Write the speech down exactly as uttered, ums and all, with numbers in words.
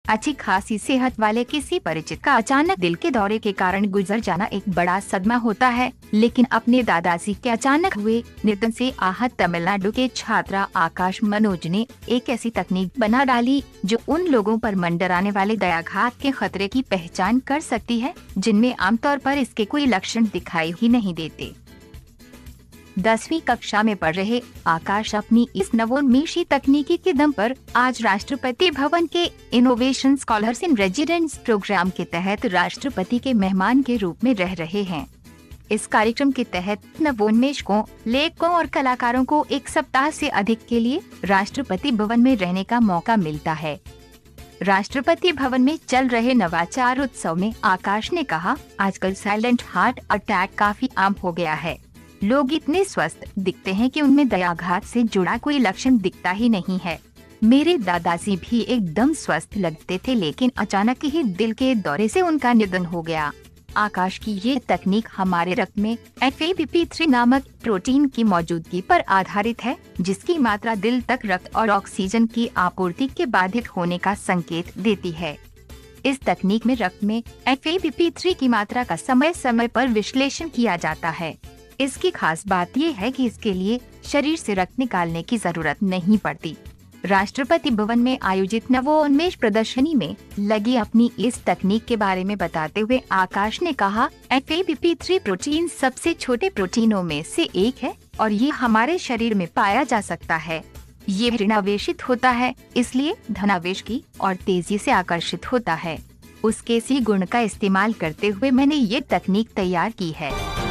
अच्छी खासी सेहत वाले किसी परिचित का अचानक दिल के दौरे के कारण गुजर जाना एक बड़ा सदमा होता है, लेकिन अपने दादाजी के अचानक हुए निधन से आहत तमिलनाडु के छात्रा आकाश मनोज ने एक ऐसी तकनीक बना डाली जो उन लोगों पर मंडराने वाले दयाघात के खतरे की पहचान कर सकती है, जिनमें आमतौर पर इसके कोई लक्षण दिखाई ही नहीं देते। दसवीं कक्षा में पढ़ रहे आकाश अपनी इस नवोन्मेषी तकनीकी के दम पर आज राष्ट्रपति भवन के innovation scholars in residence programme के तहत राष्ट्रपति के मेहमान के रूप में रह रहे हैं। इस कार्यक्रम के तहत नवोन्मेषकों, लेखकों और कलाकारों को एक सप्ताह से अधिक के लिए राष्ट्रपति भवन में रहने का मौका मिलता है। राष्ट्रपति भवन में चल रहे नवाचार उत्सव में आकाश ने कहा, आजकल साइलेंट हार्ट अटैक काफी आम हो गया है। लोग इतने स्वस्थ दिखते हैं कि उनमें दयाघात से जुड़ा कोई लक्षण दिखता ही नहीं है। मेरे दादाजी भी एकदम स्वस्थ लगते थे, लेकिन अचानक ही दिल के दौरे से उनका निधन हो गया। आकाश की ये तकनीक हमारे रक्त में F A B P three नामक प्रोटीन की मौजूदगी पर आधारित है, जिसकी मात्रा दिल तक रक्त और ऑक्सीजन की आपूर्ति के बाधित होने का संकेत देती है। इस तकनीक में रक्त में F A B P three की मात्रा का समय समय पर विश्लेषण किया जाता है। इसकी खास बात यह है कि इसके लिए शरीर से रक्त निकालने की जरूरत नहीं पड़ती। राष्ट्रपति भवन में आयोजित नवोन्मेष प्रदर्शनी में लगी अपनी इस तकनीक के बारे में बताते हुए आकाश ने कहा, F A B P three protein सबसे छोटे प्रोटीनों में से एक है और ये हमारे शरीर में पाया जा सकता है। ये ऋणावेशित होता है, इसलिए धनावेश की और तेजी से आकर्षित होता है। उसके इसी गुण का इस्तेमाल करते हुए मैंने ये तकनीक तैयार की है।